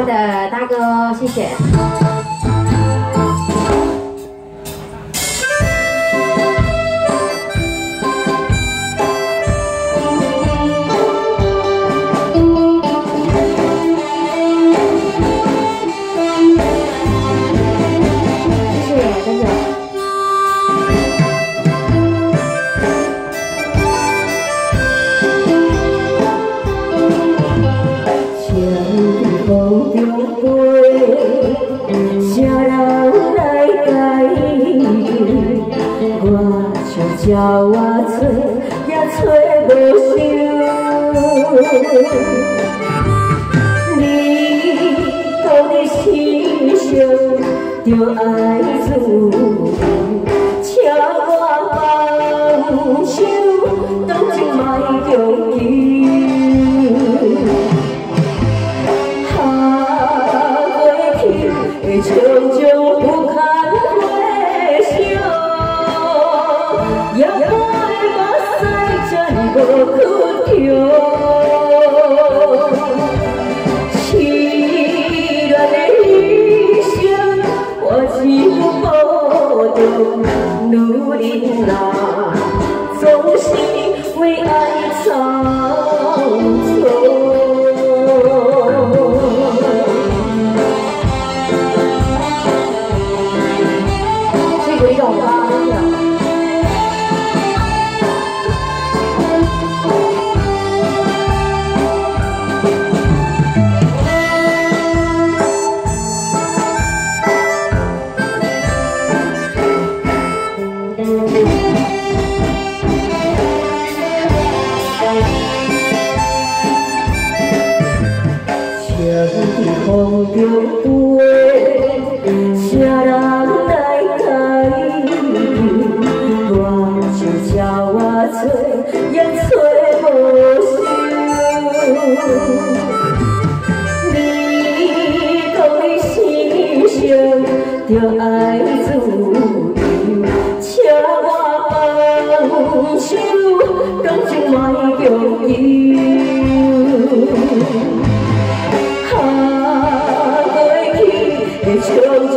的大哥，谢谢。叫我找也找无收，你讲你心上着爱自请我放手，当真莫强求。下过去的种种不堪回首。也爱目屎这呢无苦痛，凄凉的一生，我只有无着女人啊，总是为爱操纵。这个要拉呀。风中飞，谁人来解？我就叫我找，也找无收。你讲你心上着爱自由，请我放手，感情莫强求。像